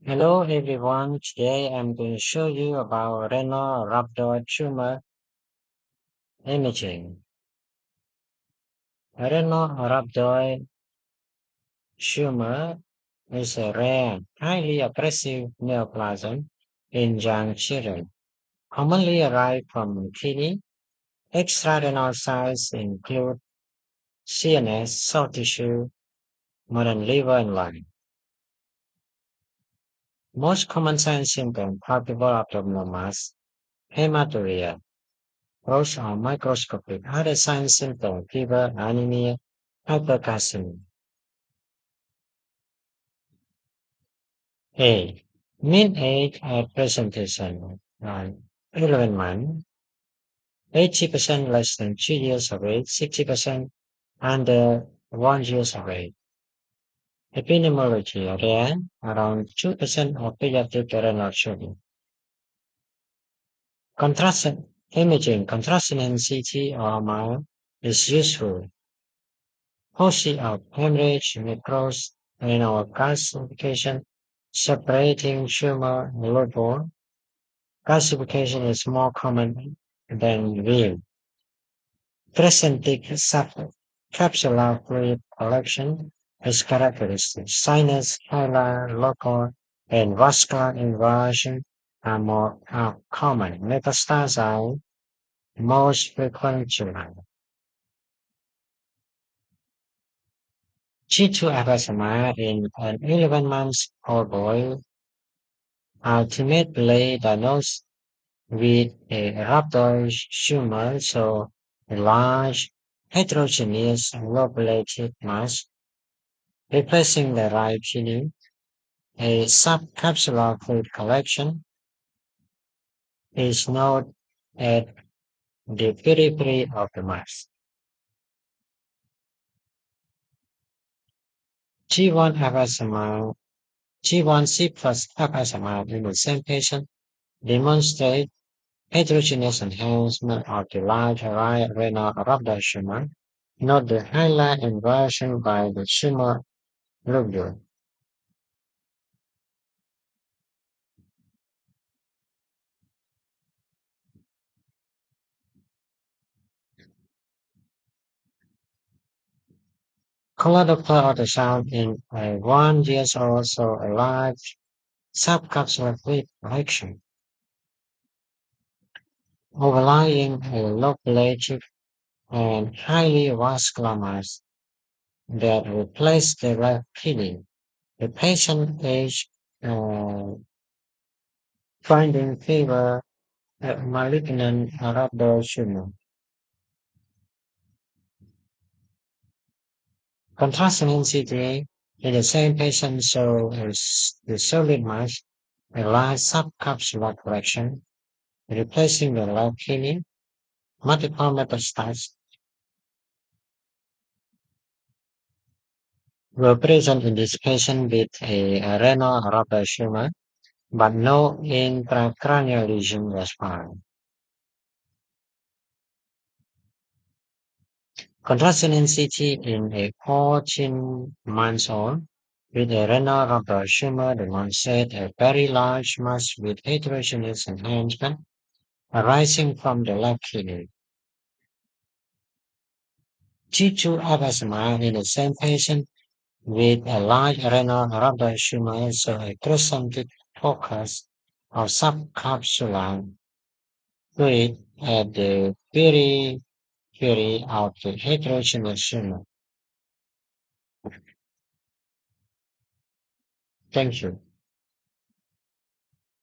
Hello everyone, today I'm going to show you about renal rhabdoid tumor imaging. Renal rhabdoid tumor is a rare, highly aggressive neoplasm in young children, commonly arrive from kidney. Extrarenal sites include CNS, soft tissue, modern liver and lung. Most common signs symptoms palpable abdominal mass, hematuria, gross or microscopic. Other signs symptoms fever, anemia, hypercalcemia. A. Mean age at presentation. 11 months. 80% less than 2 years of age. 60% under 1 year of age. Epidemiology rare, around 2% of pediatric renal children. Contrast imaging, contrasting CT or MR is useful. Hoshi of hemorrhage, necrosis, renal calcification, separating tumor nodule. Calcification is more common than real. Crescentic subcapsular fluid collection is characteristic. Sinus, hilar, local, and vascular invasion are common. Metastases most frequent tumor. G2 FSMR in an 11 months old boy ultimately diagnosed with a rhabdoid tumor, so a large heterogeneous lobulated mass replacing the right kidney, a subcapsular fluid collection is known at the periphery of the mass. G1 FSMR, G1C plus FSMR in the same patient demonstrate heterogeneous enhancement of the large renal rhabdoid tumor, not the highlight inversion by the tumor lobule. Colodoppler ultrasound in a 1 year old saw a large subcapsular fluid collection overlying a lobulated and highly vascular mass that replaced the left kidney. The patient age uh, finding fever malignant rhabdoid tumor. Contrasting NCTA in the same patient saw the solid mass, a large subcapsular collection, replacing the left kidney, multiple metastases were present in this patient with a renal rhabdoid tumor, but no intracranial lesion was found. Contrasting NCT in a 14-month-old with a renal rhabdoid tumor demonstrated a very large mass with heterogeneous enhancement arising from the left kidney. G2 FSMR in the same patient with a large renal rhabdoid tumor saw a crescentic focus of subcapsular fluid at the periphery of the heterogeneous tumor. Thank you.